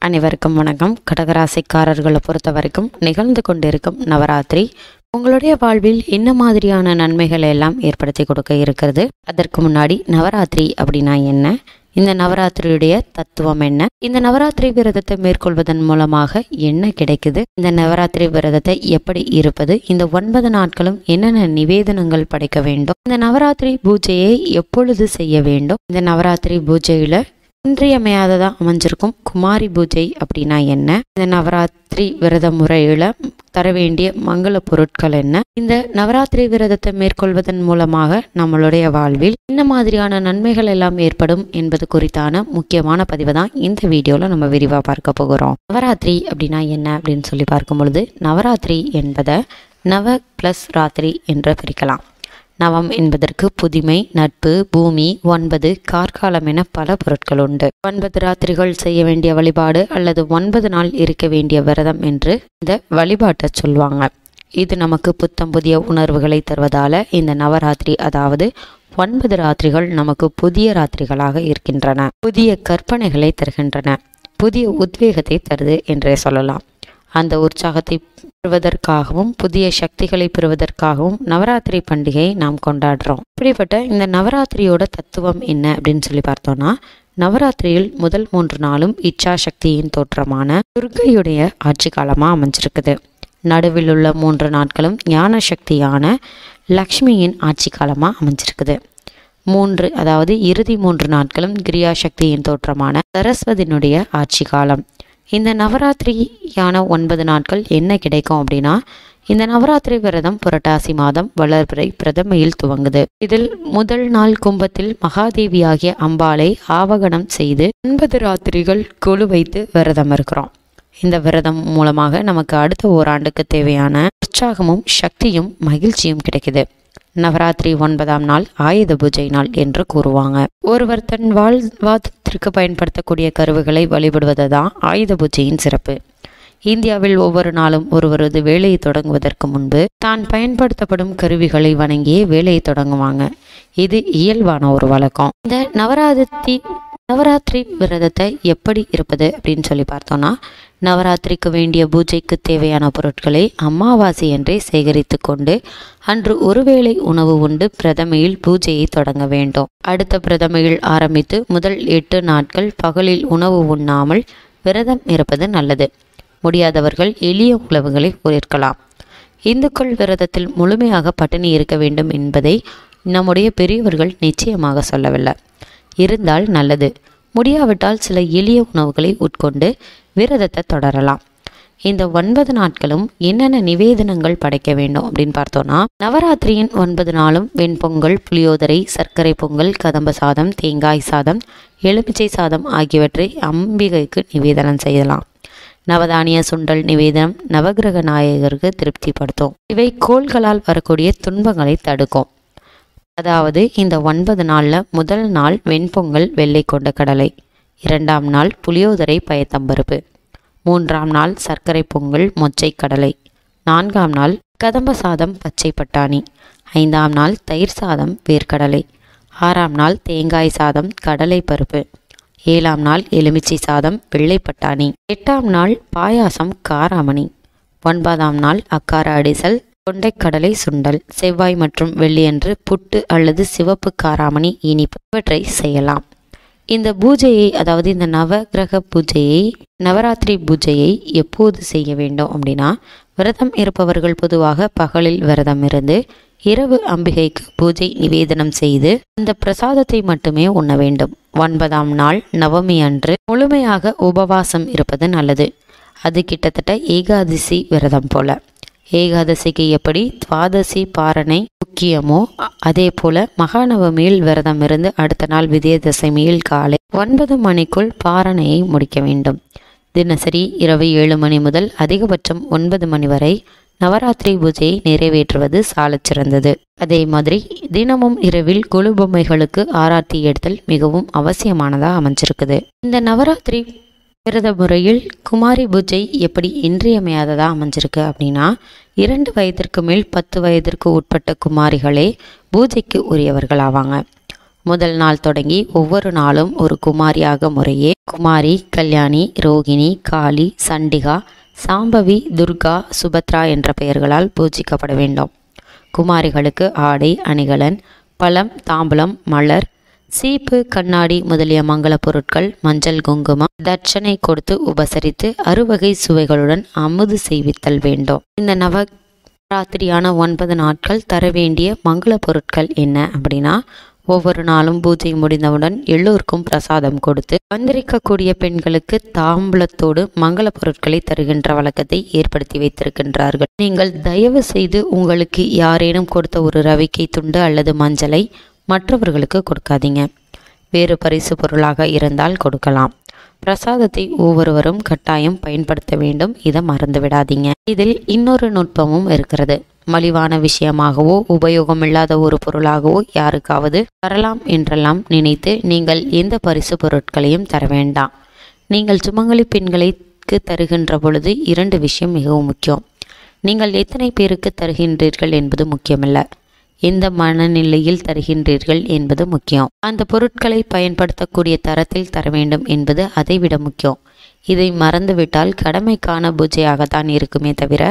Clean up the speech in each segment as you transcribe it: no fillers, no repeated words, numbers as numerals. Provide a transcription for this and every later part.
அனைவருக்கும் வணக்கம். கடகராசிக்காரர்களை பொறுத்த வரைக்கும் நிகழ்ந்து கொண்டிருக்கும் நவராத்திரி உங்களுடைய வாழ்வில் என்ன மாதிரியான நன்மைகளை எல்லாம் ஏற்படுத்தி கொடுக்க இருக்கிறது? அதற்கு முன்னாடி நவராத்திரி அப்படின்னா என்ன, இந்த நவராத்திரியுடைய தத்துவம் என்ன, இந்த நவராத்திரி விரதத்தை மேற்கொள்வதன் மூலமாக என்ன கிடைக்குது, இந்த நவராத்திரி விரதத்தை எப்படி இருப்பது, இந்த 9 நாட்களும் என்னென்ன நிவேதனங்கள் படைக்க வேண்டும், இந்த நவராத்திரி பூஜையை எப்பொழுது செய்ய வேண்டும், இந்த நவராத்திரி பூஜையில இன்றியமையாததா அமைஞ்சிருக்கும் குமாரி பூஜை அப்படின்னா என்ன, இந்த நவராத்திரி விரத முறையில தர வேண்டிய மங்கள பொருட்கள் என்ன, இந்த நவராத்திரி விரதத்தை மேற்கொள்வதன் மூலமாக நம்மளுடைய வாழ்வில் என்ன மாதிரியான நன்மைகள் எல்லாம் ஏற்படும் என்பது குறித்தான முக்கியமான பதிவை தான் இந்த வீடியோல நம்ம விரிவா பார்க்க போகிறோம். நவராத்திரி அப்படின்னா என்ன அப்படின்னு சொல்லி பார்க்கும் பொழுது, நவராத்திரி என்பதை நவ பிளஸ் ராத்திரி என்று பிரிக்கலாம். நவம் என்பதற்கு புதுமை, நட்பு, பூமி, 9 கார்காலம் என பல பொருட்கள் உண்டு. 9 ராத்திரிகள் செய்ய வேண்டிய வழிபாடு அல்லது 9 நாள் இருக்க வேண்டிய விரதம் என்று இந்த வழிபாட்டை சொல்லுவாங்க. இது நமக்கு புத்தம் புதிய உணர்வுகளை தருவதால இந்த நவராத்திரி அதாவது 9 ராத்திரிகள் நமக்கு புதிய ராத்திரிகளாக இருக்கின்றன. புதிய கற்பனைகளை தருகின்றன, புதிய உத்வேகத்தை தருது என்றே சொல்லலாம். அந்த உற்சாகத்தை பெறுவதற்காகவும் புதிய சக்திகளை பெறுவதற்காகவும் நவராத்திரி பண்டிகையை நாம் கொண்டாடுறோம். இப்படிப்பட்ட இந்த நவராத்திரியோட தத்துவம் என்ன அப்படின்னு சொல்லி பார்த்தோம்னா, நவராத்திரியில் முதல் 3 நாளும் இச்சா சக்தியின் தோற்றமான துர்க்கையுடைய ஆட்சி காலமாக அமைஞ்சிருக்குது. நடுவில் உள்ள 3 நாட்களும் ஞான சக்தியான லக்ஷ்மியின் ஆட்சி காலமாக அமைஞ்சிருக்குது. அதாவது இறுதி 3 நாட்களும் கிரியா சக்தியின் தோற்றமான சரஸ்வதியினுடைய ஆட்சி காலம். இந்த நவராத்திரியான 9 நாட்கள் என்ன கிடைக்கும் அப்படின்னா, இந்த நவராத்திரி விரதம் புரட்டாசி மாதம் வளர்பிறை பிரதமையில் துவங்குது. இதில் முதல் நாள் கும்பத்தில் மகாதேவியாகிய அம்பாளை ஆவகனம் செய்து 9 ராத்திரிகள் கொலு வைத்து விரதம் இருக்கிறோம். இந்த விரதம் மூலமாக நமக்கு அடுத்த ஓராண்டுக்கு தேவையான உற்சாகமும் சக்தியும் மகிழ்ச்சியும் கிடைக்குது. நவராத்திரி 9ஆம் நாள் ஆயுத பூஜை நாள் என்று கூறுவாங்க. ஒருவர் தன் வாழ்வாதத்திற்கு பயன்படுத்தக்கூடிய கருவிகளை வழிபடுவது தான் ஆயுத பூஜையின் சிறப்பு. இந்தியாவில் ஒவ்வொரு நாளும் ஒருவரது வேலையை தொடங்குவதற்கு முன்பு தான் பயன்படுத்தப்படும் கருவிகளை வணங்கியே வேலையை தொடங்குவாங்க. இது இயல்பான ஒரு வழக்கம். இந்த நவராத்திரி விரதத்தை எப்படி இருப்பது அப்படின்னு சொல்லி பார்த்தோம்னா, நவராத்திரிக்கு வேண்டிய பூஜைக்கு தேவையான பொருட்களை அமாவாசை என்றே சேகரித்து கொண்டு அன்று ஒருவேளை உணவு உண்டு பிரதமையில் பூஜையை தொடங்க வேண்டும். அடுத்த பிரதமையில் ஆரம்பித்து முதல் 8 நாட்கள் பகலில் உணவு உண்ணாமல் விரதம் இருப்பது நல்லது. முடியாதவர்கள் எளிய உணவுகளை ஏற்கலாம். இந்துக்கள் விரதத்தில் முழுமையாக பட்டினி இருக்க வேண்டும் என்பதை நம்முடைய பெரியவர்கள் நிச்சயமாக சொல்லவில்லை. இருந்தால் நல்லது, முடியாவிட்டால் சில எளிய உணவுகளை உட்கொண்டு விரதத்தை தொடரலாம். இந்த 9 நாட்களும் என்னென்ன நிவேதனங்கள் படைக்க வேண்டும் அப்படின்னு பார்த்தோம்னா, நவராத்திரியின் 9 நாளும் வெண்பொங்கல், புளியோதரை, சர்க்கரை பொங்கல், கதம்ப சாதம், தேங்காய் சாதம், எலுமிச்சை சாதம் ஆகியவற்றை அம்பிகைக்கு நிவேதனம் செய்யலாம். நவதானிய சுண்டல் நிவேதனம் நவகிரக நாயகருக்கு திருப்திப்படுத்தும். இவை கோள்களால் வரக்கூடிய துன்பங்களை தடுக்கும். அதாவது இந்த 9 நாளில் முதல் நாள் வெண்பொங்கல் வெள்ளை கொண்ட கடலை, 2ஆம் நாள் புளியோதரை பயத்தம்பருப்பு, 3ஆம் நாள் சர்க்கரை பொங்கல் மொச்சை கடலை, 4ஆம் நாள் கதம்ப சாதம் பச்சை பட்டாணி, 5ஆம் நாள் தயிர் சாதம் வேர்க்கடலை, 6ஆம் நாள் தேங்காய் சாதம் கடலை பருப்பு, 7ஆம் நாள் எலுமிச்சை சாதம் வெள்ளை பட்டாணி, 8ஆம் நாள் பாயாசம் காராமணி, 9ஆம் நாள் அக்கார அடிசல் கொண்டைக்கடலை சுண்டல், செவ்வாய் மற்றும் வெள்ளியன்று புட்டு அல்லது சிவப்பு காராமணி இனிப்பு இவற்றை செய்யலாம். இந்த பூஜையை அதாவது இந்த நவகிரக பூஜையை நவராத்திரி பூஜையை எப்போது செய்ய வேண்டும் அப்படின்னா, விரதம் இருப்பவர்கள் பொதுவாக பகலில் விரதம் இருந்து இரவு அம்பிகைக்கு பூஜை நிவேதனம் செய்து அந்த பிரசாதத்தை மட்டுமே உண்ண வேண்டும். 9ஆம் நாள் நவமி அன்று முழுமையாக உபவாசம் இருப்பது நல்லது. அது கிட்டத்தட்ட ஏகாதசி விரதம் போல. ஏகாதசிக்கு எப்படி துவாதசி பாரணை முக்கியமோ அதே போல மகாநவமியில் விரதம் இருந்து அடுத்த நாள் விஜயதசமியில் காலை 9 மணிக்குள் பாரணையை முடிக்க வேண்டும். தினசரி இரவு 7 மணி முதல் அதிகபட்சம் 9 மணி வரை நவராத்திரி பூஜையை நிறைவேற்றுவது சாலச் சிறந்தது. அதே மாதிரி தினமும் இரவில் கொலு பொம்மைகளுக்கு ஆராத்தி எடுத்தல் மிகவும் அவசியமானதாக அமைஞ்சிருக்குது. இந்த நவராத்திரி விரத முறையில் குமாரி பூஜை எப்படி இன்றியமையாததாக அமைஞ்சிருக்கு அப்படின்னா, 2 வயதிற்கு மேல் 10 வயதிற்கு உட்பட்ட குமாரிகளே பூஜைக்கு உரியவர்கள் ஆவாங்க. முதல் நாள் தொடங்கி ஒவ்வொரு நாளும் ஒரு குமாரியாக முறையே குமாரி, கல்யாணி, ரோகிணி, காளி, சண்டிகா, சாம்பவி, துர்கா, சுபத்ரா என்ற பெயர்களால் பூஜிக்கப்பட வேண்டும். குமாரிகளுக்கு ஆடை, அணிகலன், பழம், தாம்பலம், மலர், சீப்பு, கண்ணாடி முதலிய மங்கள பொருட்கள், மஞ்சள், குங்குமம், தட்சணை கொடுத்து உபசரித்து அறுவகை சுவைகளுடன் அமுது செய்வித்தல் வேண்டும். இந்த நவராத்திரியான 9 நாட்கள் தர வேண்டிய மங்கள பொருட்கள் என்ன அப்படின்னா, ஒவ்வொரு நாளும் பூஜை முடிந்தவுடன் எல்லோருக்கும் பிரசாதம் கொடுத்து வந்திருக்கக்கூடிய பெண்களுக்கு தாம்பூலத்தோடு மங்கள பொருட்களை தருகின்ற வழக்கத்தை ஏற்படுத்தி வைத்திருக்கின்றார்கள். நீங்கள் தயவு செய்து உங்களுக்கு யாரேனும் கொடுத்த ஒரு ரவிக்கை துண்டு அல்லது மஞ்சளை மற்றவர்களுக்கு கொடுக்காதீங்க. வேறு பரிசு பொருளாக இருந்தால் கொடுக்கலாம். பிரசாதத்தை ஒவ்வொருவரும் கட்டாயம் பயன்படுத்த வேண்டும். இதை மறந்து விடாதீங்க. இதில் இன்னொரு நுட்பமும் இருக்கிறது. மலிவான விஷயமாகவோ உபயோகமில்லாத ஒரு பொருளாகவோ யாருக்காவது தரலாம் என்றெல்லாம் நினைத்து நீங்கள் எந்த பரிசு பொருட்களையும் தர வேண்டாம். நீங்கள் சுமங்கலி பெண்களுக்கு தருகின்ற பொழுது 2 விஷயம் மிகவும் முக்கியம். நீங்கள் எத்தனை பேருக்கு தருகின்றீர்கள் என்பது முக்கியமல்ல, எந்த மனநிலையில் தருகின்றீர்கள் என்பது முக்கியம். அந்த பொருட்களை பயன்படுத்தக்கூடிய தரத்தில் தர வேண்டும் என்பது அதைவிட முக்கியம். இதை மறந்துவிட்டால் கடமைக்கான பூஜையாகத்தான் இருக்குமே தவிர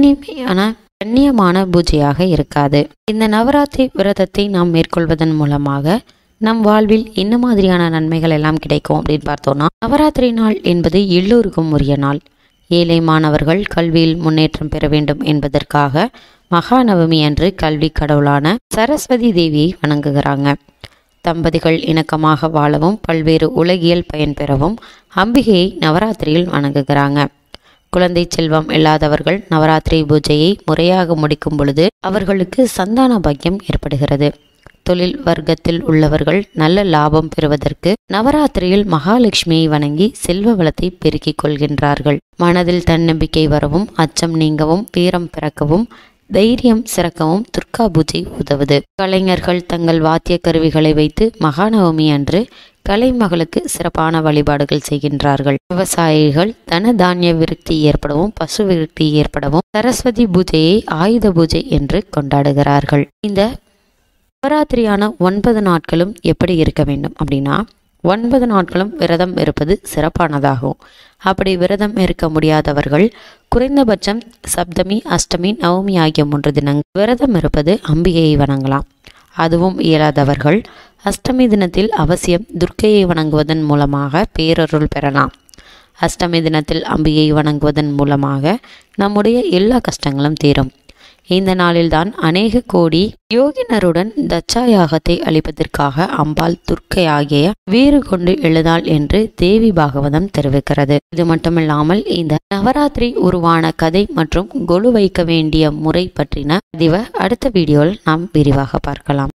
கண்ணியமான பூஜையாக இருக்காது. இந்த நவராத்திரி விரதத்தை நாம் மேற்கொள்வதன் மூலமாக நம் வாழ்வில் என்ன மாதிரியான நன்மைகள் எல்லாம் கிடைக்கும் அப்படின்னு பார்த்தோம்னா, நவராத்திரி நாள் என்பது எல்லோருக்கும் உரிய நாள். ஏழை மாணவர்கள் கல்வியில் முன்னேற்றம் பெற வேண்டும் என்பதற்காக மகாநவமி அன்று கல்வி கடவுளான சரஸ்வதி தேவியை வணங்குகிறாங்க. தம்பதிகள் இணக்கமாக வாழவும் பல்வேறு உலகியல் பயன் பெறவும் அம்பிகையை நவராத்திரியில் வணங்குகிறாங்க. குழந்தை செல்வம் இல்லாதவர்கள் நவராத்திரி பூஜையை முறையாக முடிக்கும் பொழுது அவர்களுக்கு சந்தான பாக்கியம் ஏற்படுகிறது. தொழில் வர்க்கத்தில் உள்ளவர்கள் நல்ல லாபம் பெறுவதற்கு நவராத்திரியில் மகாலட்சுமியை வணங்கி செல்வ வளத்தை பெருக்கிக் கொள்கின்றார்கள். மனதில் தன்னம்பிக்கை வரவும், அச்சம் நீங்கவும், வீரம் பிறக்கவும், தைரியம் சிறக்கவும் துர்கா பூஜை உதவுது. கலைஞர்கள் தங்கள் வாத்திய கருவிகளை வைத்து மகாநவமி அன்று கலைமகளுக்கு சிறப்பான வழிபாடுகள் செய்கின்றார்கள். விவசாயிகள் தன தானிய விருத்தி ஏற்படவும், பசு விருத்தி ஏற்படவும் சரஸ்வதி பூஜையை ஆயுத பூஜை என்று கொண்டாடுகிறார்கள். இந்த நவராத்திரியான 9 நாட்களும் எப்படி இருக்க வேண்டும் அப்படின்னா, 9 நாட்களும் விரதம் இருப்பது சிறப்பானதாகும். அப்படி விரதம் இருக்க முடியாதவர்கள் குறைந்தபட்சம் சப்தமி, அஷ்டமி, நவமி ஆகிய 3 தினங்கள் விரதம் இருப்பது அம்பிகையை வணங்கலாம். அதுவும் இயலாதவர்கள் அஷ்டமி தினத்தில் அவசியம் துர்க்கையை வணங்குவதன் மூலமாக பேரருள் பெறலாம். அஷ்டமி தினத்தில் அம்பிகையை வணங்குவதன் மூலமாக நம்முடைய எல்லா கஷ்டங்களும் தீரும். இந்த நாளில்தான் அநேக கோடி யோகினருடன் தட்சாயாகத்தை அளிப்பதற்காக அம்பாள் துர்க்கை ஆகிய வேறு கொண்டு எழுதாள் என்று தேவி பாகவதம் தெரிவிக்கிறது. இது மட்டுமில்லாமல் இந்த நவராத்திரி உருவான கதை மற்றும் கொலு வைக்க வேண்டிய முறை பற்றின பதிவை அடுத்த வீடியோவில் நாம் விரிவாக பார்க்கலாம்.